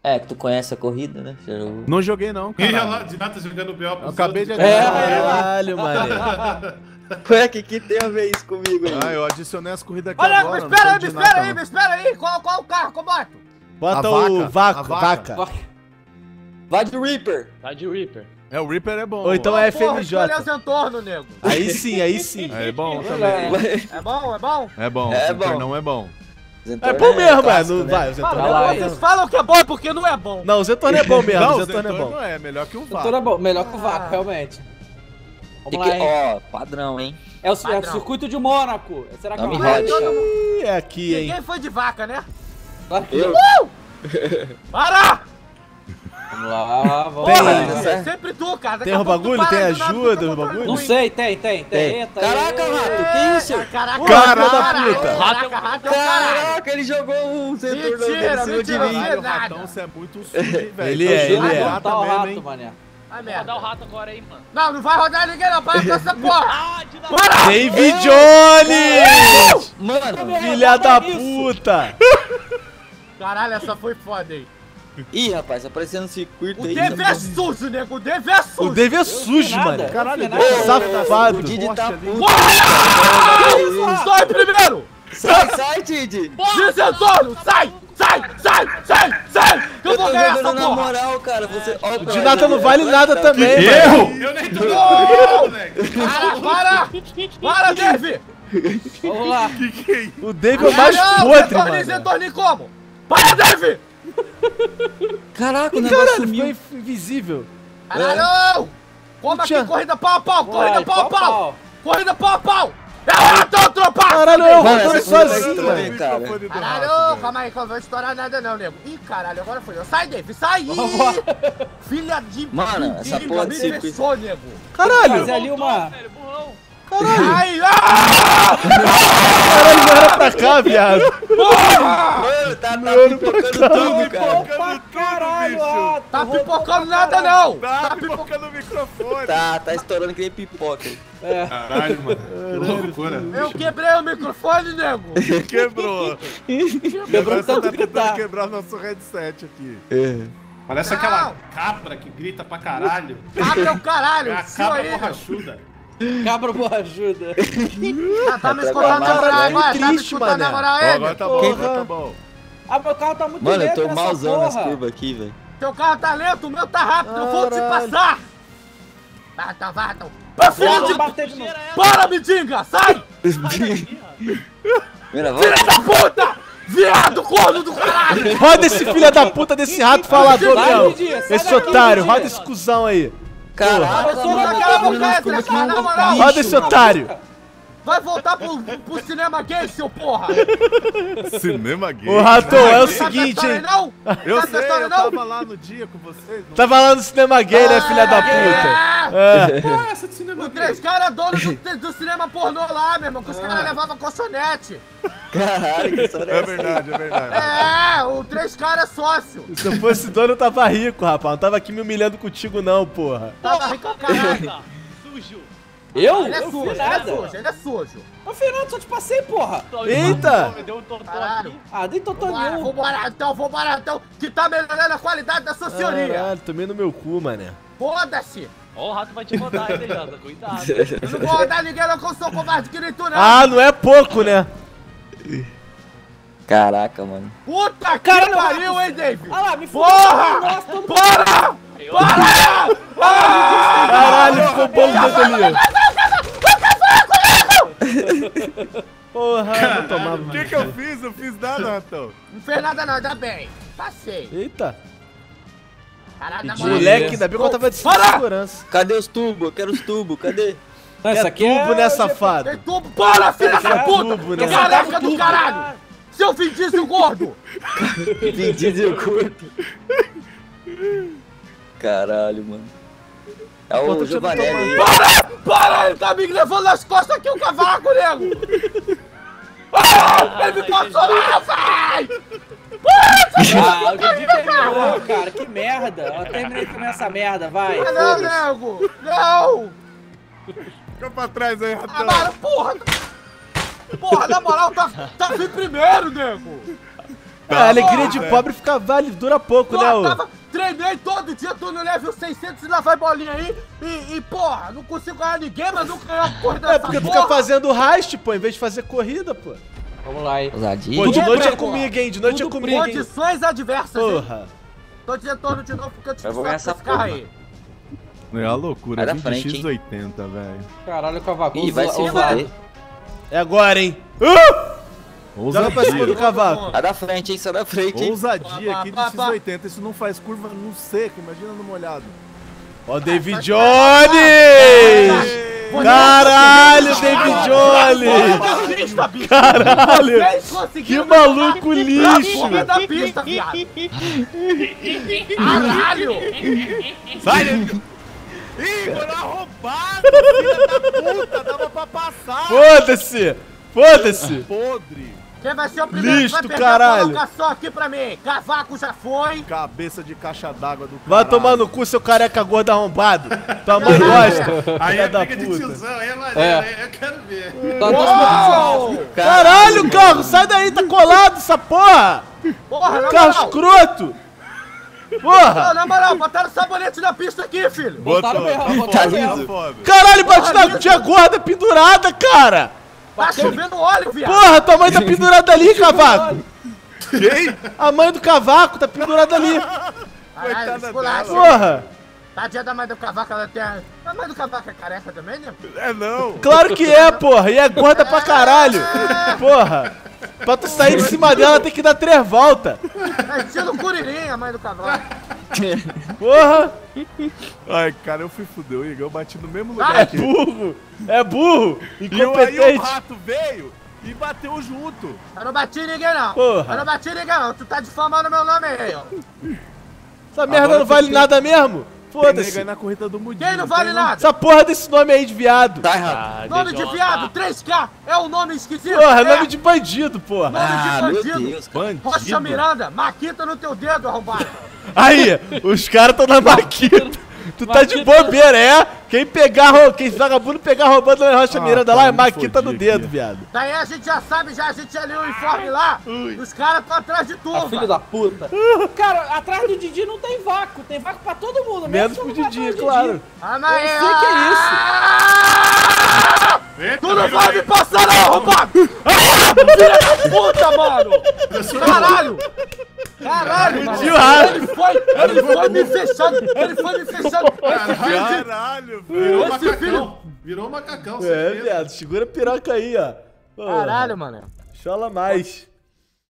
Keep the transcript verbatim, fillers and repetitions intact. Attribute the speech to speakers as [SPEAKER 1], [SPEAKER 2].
[SPEAKER 1] É, que tu conhece a corrida, né? Já...
[SPEAKER 2] Não joguei não,
[SPEAKER 3] E
[SPEAKER 2] cara.
[SPEAKER 3] olha lá, de nada jogando B O.
[SPEAKER 2] Eu acabei de
[SPEAKER 4] É,
[SPEAKER 2] caralho, mano.
[SPEAKER 1] Ué, que que tem a ver isso comigo aí?
[SPEAKER 2] Ah, eu adicionei as corridas aqui
[SPEAKER 4] Olha,
[SPEAKER 2] agora.
[SPEAKER 4] me espera aí,
[SPEAKER 2] não
[SPEAKER 4] me
[SPEAKER 2] tô de
[SPEAKER 4] espera
[SPEAKER 2] nada,
[SPEAKER 4] aí,
[SPEAKER 2] não.
[SPEAKER 4] me espera aí. Qual, qual o carro que eu boto?
[SPEAKER 2] Bota
[SPEAKER 5] A
[SPEAKER 2] o
[SPEAKER 5] vaca,
[SPEAKER 2] vaca,
[SPEAKER 5] a
[SPEAKER 2] vaca.
[SPEAKER 5] vaca.
[SPEAKER 1] Vai de Reaper.
[SPEAKER 6] Tá de Reaper.
[SPEAKER 2] É, o Reaper é bom.
[SPEAKER 5] Ou então é F
[SPEAKER 4] Porra,
[SPEAKER 5] M
[SPEAKER 4] escolhe
[SPEAKER 5] J.
[SPEAKER 4] o Zentorno, nego.
[SPEAKER 5] Aí sim, aí sim.
[SPEAKER 2] É bom também.
[SPEAKER 4] É bom, é bom?
[SPEAKER 2] É bom,
[SPEAKER 1] É
[SPEAKER 2] o
[SPEAKER 1] bom.
[SPEAKER 2] não é bom.
[SPEAKER 5] É bom mesmo,
[SPEAKER 1] clássico,
[SPEAKER 5] mano.
[SPEAKER 1] né?
[SPEAKER 5] Vai, o Zentorno
[SPEAKER 4] Mano,
[SPEAKER 5] é bom.
[SPEAKER 4] vocês falam que é bom porque não é bom.
[SPEAKER 5] Não, o Zentorno é bom mesmo.
[SPEAKER 2] Não,
[SPEAKER 5] o
[SPEAKER 2] o
[SPEAKER 5] Zentorno é bom.
[SPEAKER 2] não é, melhor que o
[SPEAKER 7] Então
[SPEAKER 2] vaca.
[SPEAKER 7] é bom, melhor que o
[SPEAKER 4] Ah.
[SPEAKER 7] Vaca, realmente.
[SPEAKER 1] Tem
[SPEAKER 7] Vamos
[SPEAKER 1] que...
[SPEAKER 7] lá, hein?
[SPEAKER 1] Ó, padrão, hein?
[SPEAKER 7] É o, é o
[SPEAKER 4] Padrão.
[SPEAKER 7] circuito de Mônaco. Será que
[SPEAKER 1] Não
[SPEAKER 7] é
[SPEAKER 1] me
[SPEAKER 7] uma
[SPEAKER 1] rode.
[SPEAKER 5] Ih, é aqui, hein.
[SPEAKER 4] Ninguém foi de vaca, né?
[SPEAKER 7] Claro que
[SPEAKER 1] Eu?
[SPEAKER 7] não.
[SPEAKER 4] Para!
[SPEAKER 7] Vamos lá, vamos
[SPEAKER 5] Tem,
[SPEAKER 7] lá.
[SPEAKER 1] né?
[SPEAKER 4] Porra, é sempre tu, cara. Daqui
[SPEAKER 5] Tem
[SPEAKER 4] a
[SPEAKER 5] o
[SPEAKER 4] pouco tu
[SPEAKER 5] bagulho?
[SPEAKER 4] para
[SPEAKER 5] Tem
[SPEAKER 4] do nada,
[SPEAKER 5] ajuda,
[SPEAKER 4] tu tá
[SPEAKER 5] o
[SPEAKER 4] com
[SPEAKER 5] bagulho?
[SPEAKER 4] controle
[SPEAKER 7] Não
[SPEAKER 4] ruim.
[SPEAKER 7] sei, tem, tem, tem.
[SPEAKER 1] Tem.
[SPEAKER 7] Eita,
[SPEAKER 1] Caraca,
[SPEAKER 7] aí.
[SPEAKER 1] rato, que isso?
[SPEAKER 4] Caraca,
[SPEAKER 5] Caraca,
[SPEAKER 4] caraca,
[SPEAKER 5] puta.
[SPEAKER 4] Caraca, rato é o caralho.
[SPEAKER 1] Caraca, ele jogou o setor
[SPEAKER 4] Mentira,
[SPEAKER 1] em cima de
[SPEAKER 4] mentira,
[SPEAKER 1] mim.
[SPEAKER 2] Caralho,
[SPEAKER 4] nada.
[SPEAKER 2] ratão, você é muito sujo, hein, velho.
[SPEAKER 5] Ele é, ele
[SPEAKER 7] Vai
[SPEAKER 5] é.
[SPEAKER 7] botar o
[SPEAKER 2] mesmo,
[SPEAKER 7] rato,
[SPEAKER 2] hein?
[SPEAKER 7] mané.
[SPEAKER 4] Ah,
[SPEAKER 6] Vou
[SPEAKER 4] merda.
[SPEAKER 6] rodar o rato agora aí, mano.
[SPEAKER 4] Não, não vai rodar ninguém não. Para com essa porra.
[SPEAKER 6] Ah, de nada.
[SPEAKER 4] Para!
[SPEAKER 5] David Jones!
[SPEAKER 1] Mano,
[SPEAKER 5] Filha da puta!
[SPEAKER 4] Caralho, essa foi foda, hein.
[SPEAKER 1] ih, rapaz, aparecendo no circuito
[SPEAKER 4] O
[SPEAKER 1] aí.
[SPEAKER 4] Dave é
[SPEAKER 1] não-
[SPEAKER 4] sujo, nego. O Dave é sujo.
[SPEAKER 5] O Dave é sujo,
[SPEAKER 7] nada.
[SPEAKER 5] mano.
[SPEAKER 2] Caralho,
[SPEAKER 7] Não
[SPEAKER 2] Deus,
[SPEAKER 7] fiz nada.
[SPEAKER 5] Safado.
[SPEAKER 1] O Didi tá puto.
[SPEAKER 4] Sai primeiro.
[SPEAKER 1] Sai, sai, Didi.
[SPEAKER 4] Desentoro. Sai, sai, sai, sai, sai. Que eu
[SPEAKER 1] Eu
[SPEAKER 4] vou
[SPEAKER 1] tô
[SPEAKER 4] ganhar essa
[SPEAKER 1] jogando na
[SPEAKER 4] porra.
[SPEAKER 1] moral, cara. Você... Ó,
[SPEAKER 5] O Dinata não vale nada
[SPEAKER 1] Tá
[SPEAKER 5] também,
[SPEAKER 1] aqui.
[SPEAKER 5] mano.
[SPEAKER 3] Eu nem tô jogando, moleque.
[SPEAKER 4] Para, para. Para, Dave.
[SPEAKER 7] Vamos lá.
[SPEAKER 5] O Dave é o mais
[SPEAKER 4] Não,
[SPEAKER 5] podre,
[SPEAKER 4] Zentorni,
[SPEAKER 5] mano.
[SPEAKER 4] Zentorni como? Para, Dave.
[SPEAKER 1] Caraca, o
[SPEAKER 5] Ih,
[SPEAKER 1] negócio
[SPEAKER 5] caralho,
[SPEAKER 1] sumiu.
[SPEAKER 5] ficou invisível.
[SPEAKER 4] Caralho. Como aqui,
[SPEAKER 5] Tinha-
[SPEAKER 4] corrida pau a pau, corrida
[SPEAKER 7] Vai,
[SPEAKER 4] pau a
[SPEAKER 7] pau a
[SPEAKER 4] pau.
[SPEAKER 7] pau.
[SPEAKER 4] Corrida pau a pau. É o ratão, tropa.
[SPEAKER 5] Caralho, eu
[SPEAKER 1] Mano,
[SPEAKER 5] rodando
[SPEAKER 1] essa corrida
[SPEAKER 5] sozinho,
[SPEAKER 1] tá
[SPEAKER 5] mano.
[SPEAKER 1] estranha, cara.
[SPEAKER 4] Caralho, calma aí, que eu não vou estourar nada não, nego. Ih, caralho, agora foi eu. Sai, Dave, sai! Filha de...
[SPEAKER 1] Mano, essa
[SPEAKER 4] de-
[SPEAKER 1] porra
[SPEAKER 4] me
[SPEAKER 1] de circuito.
[SPEAKER 4] fechou, nego.
[SPEAKER 5] Caralho,
[SPEAKER 7] Fazer ali uma...
[SPEAKER 6] Velho, burrão.
[SPEAKER 4] Ai, ah!
[SPEAKER 5] caralho, não era pra cá, viado.
[SPEAKER 1] Mano, tá, tá pipocando tudo, cara.
[SPEAKER 7] Opa, caralho, rato.
[SPEAKER 4] Tá pipocando nada não.
[SPEAKER 2] Tá pipocando o microfone.
[SPEAKER 1] Tá, tá estourando que nem pipoca.
[SPEAKER 7] É.
[SPEAKER 3] Caralho, mano. Que loucura.
[SPEAKER 4] Eu quebrei o microfone, nego.
[SPEAKER 2] Quebrou.
[SPEAKER 7] Quebrou
[SPEAKER 2] Agora você
[SPEAKER 7] tanto
[SPEAKER 2] tá
[SPEAKER 7] que
[SPEAKER 2] tentando
[SPEAKER 7] tá.
[SPEAKER 2] quebrar nosso headset aqui.
[SPEAKER 3] Parece aquela cabra que grita pra caralho.
[SPEAKER 4] Cabra é o
[SPEAKER 3] É
[SPEAKER 4] caralho.
[SPEAKER 3] a
[SPEAKER 4] Seu
[SPEAKER 3] cabra
[SPEAKER 4] aí, meu.
[SPEAKER 3] borrachuda.
[SPEAKER 7] Cabra boa ajuda.
[SPEAKER 4] Tá, tá me escutando na moral
[SPEAKER 5] Caralho,
[SPEAKER 4] agora? Tá me
[SPEAKER 5] triste,
[SPEAKER 4] escutando na
[SPEAKER 5] mané.
[SPEAKER 4] moral
[SPEAKER 2] Ó,
[SPEAKER 4] aí,
[SPEAKER 2] agora
[SPEAKER 4] meu?
[SPEAKER 2] tá bom, agora tá bom.
[SPEAKER 7] Ah, meu carro tá muito
[SPEAKER 1] Mano, eu
[SPEAKER 7] lento
[SPEAKER 1] tô
[SPEAKER 7] nessa
[SPEAKER 1] malzão nas
[SPEAKER 7] porra.
[SPEAKER 1] curvas aqui, velho.
[SPEAKER 4] Teu carro tá lento, o meu tá rápido. Eu vou te
[SPEAKER 5] Caralho.
[SPEAKER 4] passar. Vai, tá, vai, tá. Pra filha
[SPEAKER 7] Vou
[SPEAKER 4] de...
[SPEAKER 7] bater de novo.
[SPEAKER 4] Para, mendiga, sai!
[SPEAKER 1] Primeira
[SPEAKER 4] Filha
[SPEAKER 1] volta.
[SPEAKER 4] da puta! Viado, corno do caralho!
[SPEAKER 5] Roda esse filho da puta desse rato falador,
[SPEAKER 7] Sai,
[SPEAKER 5] meu.
[SPEAKER 7] Didi, sai
[SPEAKER 5] Esse
[SPEAKER 7] daqui,
[SPEAKER 5] otário,
[SPEAKER 7] Didi.
[SPEAKER 5] roda esse cuzão aí.
[SPEAKER 1] Caraca,
[SPEAKER 4] Eu sou
[SPEAKER 1] mano,
[SPEAKER 4] daquela
[SPEAKER 1] tá vindo
[SPEAKER 4] boca
[SPEAKER 1] nas
[SPEAKER 4] aí,
[SPEAKER 1] curvas que
[SPEAKER 4] na
[SPEAKER 1] não
[SPEAKER 4] moral.
[SPEAKER 5] Roda esse otário.
[SPEAKER 4] Vai voltar pro, pro cinema gay, seu porra!
[SPEAKER 2] Cinema gay.
[SPEAKER 5] Ô, Ratão, é o
[SPEAKER 4] Sabe
[SPEAKER 5] seguinte,
[SPEAKER 4] essa história,
[SPEAKER 5] hein.
[SPEAKER 4] não?
[SPEAKER 2] Eu
[SPEAKER 4] Sabe essa
[SPEAKER 2] sei,
[SPEAKER 4] história,
[SPEAKER 2] eu
[SPEAKER 4] não?
[SPEAKER 2] tava lá no dia com vocês. não-
[SPEAKER 5] Tava lá no cinema gay, né, filha da puta? É.
[SPEAKER 3] Porra, essa de cinema
[SPEAKER 4] Os
[SPEAKER 3] aqui.
[SPEAKER 4] três caras donos do, do cinema pornô lá, meu irmão, que os caras levavam colchonete.
[SPEAKER 1] Caralho, que história é
[SPEAKER 2] É
[SPEAKER 1] essa?
[SPEAKER 2] verdade, é verdade.
[SPEAKER 4] É, o três caras é sócio.
[SPEAKER 5] Se eu fosse dono, eu tava rico, rapaz. Não tava aqui me humilhando contigo, não, porra.
[SPEAKER 4] Tava rico pra caralho.
[SPEAKER 6] Tá, sujo.
[SPEAKER 7] Eu?
[SPEAKER 4] Ele é
[SPEAKER 7] Eu
[SPEAKER 4] sujo,
[SPEAKER 7] fiz
[SPEAKER 4] ele é
[SPEAKER 7] nada.
[SPEAKER 4] sujo, ele é sujo.
[SPEAKER 7] Ô, Fernando, só te passei, porra.
[SPEAKER 5] Eita!
[SPEAKER 6] Me deu um totó
[SPEAKER 4] Caralho.
[SPEAKER 6] aqui.
[SPEAKER 7] Ah, nem totó
[SPEAKER 4] Vambora,
[SPEAKER 7] nenhum.
[SPEAKER 4] vambora então, vambora então, que tá melhorando a qualidade da sua senhoria.
[SPEAKER 5] Caralho, tomei no meu cu, mané.
[SPEAKER 4] Foda-se.
[SPEAKER 6] Ó, o rato vai te rodar aí, Jota. Cuidado.
[SPEAKER 4] Eu não vou rodar ninguém não, que eu sou covarde que nem tu, não.
[SPEAKER 5] Ah, não é pouco, né?
[SPEAKER 1] Caraca, mano.
[SPEAKER 4] Puta que
[SPEAKER 7] Caralho,
[SPEAKER 4] pariu,
[SPEAKER 7] Rato.
[SPEAKER 4] hein, Dave?
[SPEAKER 7] Ah lá, me fudeu.
[SPEAKER 4] Porra!
[SPEAKER 7] Nossa, todo mundo...
[SPEAKER 4] Para! Para!
[SPEAKER 5] Caralho, ficou bom o dedo ali. Porra, não tomava.
[SPEAKER 2] O que que eu fiz? Eu fiz nada, Ratão.
[SPEAKER 4] Não fez nada não, ainda bem. Passei.
[SPEAKER 5] Eita.
[SPEAKER 4] Caralho, na moral.
[SPEAKER 5] Moleque, ainda bem que eu tava de
[SPEAKER 4] Para!
[SPEAKER 5] segurança.
[SPEAKER 1] Cadê os tubos? Eu quero os tubos, cadê?
[SPEAKER 7] Não, isso
[SPEAKER 5] Quer
[SPEAKER 7] aqui
[SPEAKER 5] tubo,
[SPEAKER 7] é...
[SPEAKER 5] né, safado?
[SPEAKER 4] Tem tubo. Para, filha da
[SPEAKER 7] É
[SPEAKER 4] puta!
[SPEAKER 5] tubo, né?
[SPEAKER 4] Careca do caralho! Seu Vin Diesel gordo!
[SPEAKER 1] Vin Diesel curto. Caralho, mano. É
[SPEAKER 5] Pô,
[SPEAKER 1] o
[SPEAKER 5] tô te
[SPEAKER 1] Giovanelli aí.
[SPEAKER 4] Para! Para! Ele tá me levando nas costas aqui o cavaco, nego! Ah, ele me passou lá, vai!
[SPEAKER 7] Ah, o Didi terminou, cara. Que merda. Eu terminei também essa merda, vai.
[SPEAKER 4] Ah, não, nego! Não!
[SPEAKER 2] Fica pra trás aí,
[SPEAKER 4] Ah,
[SPEAKER 2] Ratão.
[SPEAKER 4] mano, porra! Porra, na moral, tá, tá vindo primeiro, nego!
[SPEAKER 5] É, a alegria de pobre fica vale, dura pouco, né,
[SPEAKER 4] Eu
[SPEAKER 5] ô?
[SPEAKER 4] tava, treinei todo dia, tô no level seiscentos e lá vai bolinha aí. E, e porra, não consigo ganhar ninguém, mas nunca ganhar a corrida
[SPEAKER 5] É
[SPEAKER 4] dessa
[SPEAKER 5] porque tu
[SPEAKER 4] porra.
[SPEAKER 5] fica fazendo rast, pô, em vez de fazer corrida, pô.
[SPEAKER 7] Vamos lá, hein.
[SPEAKER 8] Ousadia.
[SPEAKER 5] Pô, de
[SPEAKER 4] Tudo
[SPEAKER 5] noite é
[SPEAKER 4] bem,
[SPEAKER 5] comigo, hein? De noite é
[SPEAKER 7] Tudo
[SPEAKER 5] comigo, hein?
[SPEAKER 4] Condições adversas, hein?
[SPEAKER 5] Porra.
[SPEAKER 4] Tô de retorno de novo porque eu te
[SPEAKER 8] Eu vou ganhar essa
[SPEAKER 4] esse carro
[SPEAKER 8] porra.
[SPEAKER 4] aí.
[SPEAKER 2] É uma loucura,
[SPEAKER 8] Vai da
[SPEAKER 2] vinte
[SPEAKER 8] frente,
[SPEAKER 2] x oitenta, velho.
[SPEAKER 7] Caralho, o cavaco.
[SPEAKER 8] Ih, vai se
[SPEAKER 7] ousado.
[SPEAKER 8] fuder.
[SPEAKER 5] É agora, hein? Uh! Joga pra cima do
[SPEAKER 2] Ousadia.
[SPEAKER 5] cavaco.
[SPEAKER 8] Sai da frente, hein? Sai da frente, hein?
[SPEAKER 2] Ousadia aqui de
[SPEAKER 4] Pá, pá, pá.
[SPEAKER 2] X oitenta. Isso não faz curva no seco, imagina no molhado.
[SPEAKER 5] Ó o David Jones! Caralho, David Jones!
[SPEAKER 4] Pista, bicho.
[SPEAKER 5] Caralho!
[SPEAKER 4] Vocês
[SPEAKER 5] Que
[SPEAKER 4] conseguiram
[SPEAKER 5] maluco
[SPEAKER 4] me
[SPEAKER 5] lixo!
[SPEAKER 4] botar pra fora da pista, viado. Caralho!
[SPEAKER 2] Sai! Ih, foi uma roubada, filha da puta, dava pra passar.
[SPEAKER 5] Foda-se! Foda-se!
[SPEAKER 2] Podre.
[SPEAKER 4] Quem vai ser o primeiro
[SPEAKER 5] Lixo
[SPEAKER 4] que vai
[SPEAKER 5] do
[SPEAKER 4] perder
[SPEAKER 5] caralho.
[SPEAKER 4] a colocação aqui pra mim? Cavaco já foi.
[SPEAKER 2] Cabeça de caixa d'água do
[SPEAKER 5] Vai
[SPEAKER 2] caralho.
[SPEAKER 5] tomar no cu, seu careca gordo arrombado! Tua mãe gosta!
[SPEAKER 3] Aí
[SPEAKER 5] Filha
[SPEAKER 3] é
[SPEAKER 5] da
[SPEAKER 3] briga de
[SPEAKER 5] puta!
[SPEAKER 3] tiozão, aí é maneiro,
[SPEAKER 7] É.
[SPEAKER 3] aí eu quero ver.
[SPEAKER 7] Tá dois pontos.
[SPEAKER 5] Caralho, carro! Sai daí, tá colado essa porra!
[SPEAKER 4] Porra, na
[SPEAKER 5] Carro
[SPEAKER 4] moral.
[SPEAKER 5] escroto!
[SPEAKER 4] Não,
[SPEAKER 5] Porra!
[SPEAKER 4] na moral, botaram sabonete na pista aqui, filho.
[SPEAKER 7] Botaram
[SPEAKER 2] Botou,
[SPEAKER 7] mesmo,
[SPEAKER 2] tá
[SPEAKER 7] botaram
[SPEAKER 2] foda,
[SPEAKER 7] mesmo.
[SPEAKER 2] tá foda.
[SPEAKER 5] Caralho, bate na tia gorda pendurada, cara!
[SPEAKER 4] Tá chovendo óleo, viado.
[SPEAKER 5] Porra, tua mãe tá pendurada ali, cavaco!
[SPEAKER 2] Quem?
[SPEAKER 5] A mãe do cavaco tá pendurada ali!
[SPEAKER 4] Caralho,
[SPEAKER 2] Coitada
[SPEAKER 4] esculacho.
[SPEAKER 2] dela.
[SPEAKER 5] Porra!
[SPEAKER 4] Tadinha da mãe do cavaco, ela tem a... A mãe do cavaco é careca também, né?
[SPEAKER 2] É não.
[SPEAKER 5] Claro que é, porra! E é gorda pra caralho! Porra! Pra tu sair de cima dela tem que dar três voltas!
[SPEAKER 4] É estilo Curirim, a mãe do cavaco.
[SPEAKER 5] Porra!
[SPEAKER 2] Ai, cara, eu fui fuder, Igor. Eu bati no mesmo
[SPEAKER 4] Ah,
[SPEAKER 2] lugar
[SPEAKER 5] É
[SPEAKER 2] que
[SPEAKER 5] burro! É burro!
[SPEAKER 2] E eu- aí o
[SPEAKER 5] Incompetente!
[SPEAKER 2] rato veio e bateu junto.
[SPEAKER 4] Eu não bati em ninguém, não.
[SPEAKER 5] Porra.
[SPEAKER 4] Eu não bati em ninguém, não. Tu tá difamando meu nome aí, ó.
[SPEAKER 5] Essa merda
[SPEAKER 2] Agora
[SPEAKER 5] não vale
[SPEAKER 2] tem-
[SPEAKER 5] nada mesmo!
[SPEAKER 2] Tem nega aí
[SPEAKER 5] Foda-se!
[SPEAKER 2] na corrida do Mudinho.
[SPEAKER 4] Quem não vale
[SPEAKER 2] tem
[SPEAKER 4] nada?
[SPEAKER 5] Essa porra desse nome aí de viado!
[SPEAKER 8] Tá errado.
[SPEAKER 6] Ah,
[SPEAKER 4] Nome de
[SPEAKER 6] D J.
[SPEAKER 4] viado, três K. É um nome esquisito.
[SPEAKER 5] Porra,
[SPEAKER 4] é.
[SPEAKER 5] nome de bandido, porra!
[SPEAKER 4] Nome
[SPEAKER 8] Ah,
[SPEAKER 4] de
[SPEAKER 8] meu
[SPEAKER 4] bandido.
[SPEAKER 8] Deus, cara.
[SPEAKER 2] Bandido.
[SPEAKER 4] Rocha Miranda, maquita no teu dedo, arrombado.
[SPEAKER 5] Aí, os caras tão na maquita. Tu tá de bobeira, é? Quem pegar, rou- quem vagabundo pegar roubando na Rocha
[SPEAKER 2] Ah,
[SPEAKER 5] Miranda
[SPEAKER 2] pá,
[SPEAKER 5] lá é
[SPEAKER 2] me
[SPEAKER 5] maquita
[SPEAKER 2] fodi
[SPEAKER 5] no dedo,
[SPEAKER 2] aqui.
[SPEAKER 5] viado.
[SPEAKER 4] Daí a gente já sabe, já a gente já leu o informe lá. Os caras estão atrás de tu,
[SPEAKER 7] Ah, filho
[SPEAKER 4] velho.
[SPEAKER 7] da puta. Cara, atrás do Didi não tem vácuo. Tem vácuo pra todo mundo.
[SPEAKER 5] Menos
[SPEAKER 7] mesmo
[SPEAKER 5] pro
[SPEAKER 7] que eu não
[SPEAKER 5] Didi,
[SPEAKER 7] vá atrás do
[SPEAKER 5] claro.
[SPEAKER 4] Ah, mas
[SPEAKER 7] Eu sei que é isso.
[SPEAKER 3] Eita,
[SPEAKER 4] Tu não
[SPEAKER 3] virou-
[SPEAKER 4] vai me passar, não, arrombado. Filha da puta, mano. Caralho. Caralho, mano.
[SPEAKER 5] Tio Rato.
[SPEAKER 4] Ele foi, ele foi me fechando. Ele foi me fechando. Esse filho de...
[SPEAKER 2] Caralho,
[SPEAKER 3] Virou
[SPEAKER 2] velho.
[SPEAKER 4] Esse
[SPEAKER 3] macacão.
[SPEAKER 4] filho-
[SPEAKER 3] Virou macacão,
[SPEAKER 5] É,
[SPEAKER 3] certeza.
[SPEAKER 5] viado, segura a piroca aí, ó. Porra,
[SPEAKER 4] Caralho, mano.
[SPEAKER 5] chola mais.